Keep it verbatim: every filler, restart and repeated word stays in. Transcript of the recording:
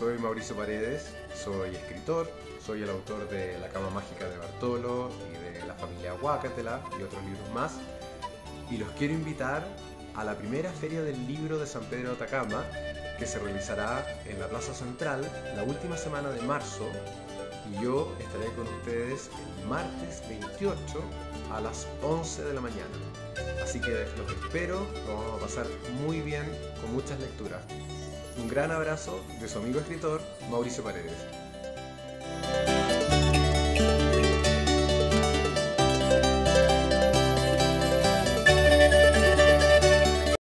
soy Mauricio Paredes, soy escritor, soy el autor de La cama mágica de Bartolo y de La familia Huácatela y otros libros más. Y los quiero invitar a la primera Feria del Libro de San Pedro de Atacama, que se realizará en la Plaza Central la última semana de marzo. Y yo estaré con ustedes el martes veintiocho a las once de la mañana. Así que los espero, lo vamos a pasar muy bien con muchas lecturas. Un gran abrazo de su amigo escritor Mauricio Paredes.